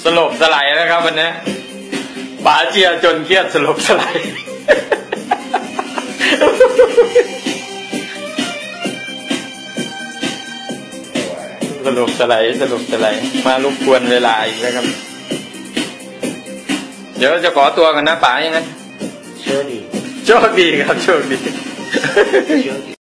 สลบสลายนะครับวันนี้ป๋าเจียจนเครียดสลบสลายสลบสลายมารบกวนเวลาอีกแล้วครับเดี๋ยวจะขอตัวกันนะป๋าอย่างนั้นโชคดีครับโชคดี